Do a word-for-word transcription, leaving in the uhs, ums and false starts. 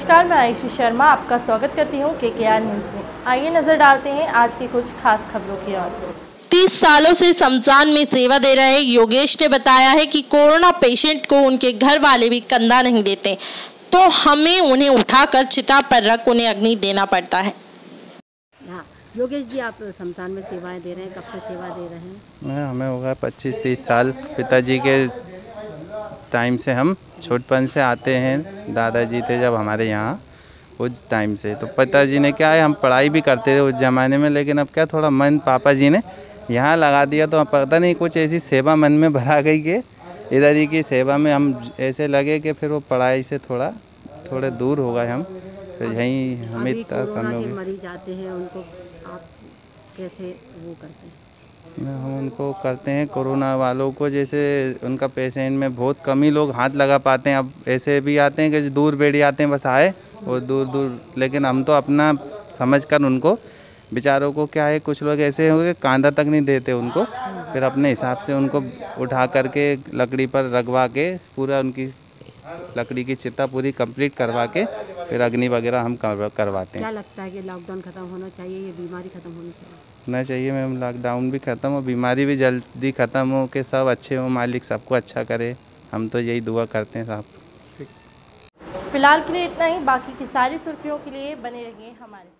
नमस्कार, मैं आयुषी शर्मा आपका स्वागत करती हूँ के के आर न्यूज़ में। आइए नजर डालते हैं आज की कुछ खास खबरों की ओर। तीस सालों से शमशान में सेवा दे रहे योगेश ने बताया है कि कोरोना पेशेंट को उनके घर वाले भी कंधा नहीं देते, तो हमें उन्हें उठाकर चिता पर रख उन्हें अग्नि देना पड़ता है। हाँ, योगेश जी, आप शमशान में सेवाएं दे रहे हैं, कब से सेवा दे रहे हैं? मैं हमें होगा पच्चीस तीस साल। पिताजी के टाइम से हम छोटपन से आते हैं। दादाजी थे जब हमारे यहाँ उस टाइम से, तो पिताजी ने क्या है, हम पढ़ाई भी करते थे उस ज़माने में, लेकिन अब क्या थोड़ा मन पापा जी ने यहाँ लगा दिया, तो पता नहीं कुछ ऐसी सेवा मन में भरा गई कि इधर ही की सेवा में हम ऐसे लगे कि फिर वो पढ़ाई से थोड़ा थोड़े दूर हो गए हम, फिर यहीं हमें इतना समय हो गया। मरीज आते हैं, उनको आप कैसे वो करते हैं? हम उनको करते हैं कोरोना वालों को, जैसे उनका पेशेंट में बहुत कम ही लोग हाथ लगा पाते हैं। अब ऐसे भी आते हैं कि जो दूर बेड़ी आते हैं, बस आए और दूर दूर, लेकिन हम तो अपना समझकर उनको बेचारों को क्या है, कुछ लोग ऐसे हो गए कांधा तक नहीं देते उनको, फिर अपने हिसाब से उनको उठा करके लकड़ी पर रखवा के पूरा उनकी लकड़ी की चिता पूरी कंप्लीट करवा के फिर अग्नि वगैरह हम करवाते हैं। क्या लगता है कि लॉकडाउन खत्म होना चाहिए, ये बीमारी खत्म होनी चाहिए? होना चाहिए मैम, लॉकडाउन भी ख़त्म हो, बीमारी भी जल्दी ख़त्म हो, कि सब अच्छे हो, मालिक सबको अच्छा करे, हम तो यही दुआ करते हैं साहब। फिलहाल के लिए इतना ही, बाकी की सारी सुर्खियों के लिए बने रहिए हमारे साथ।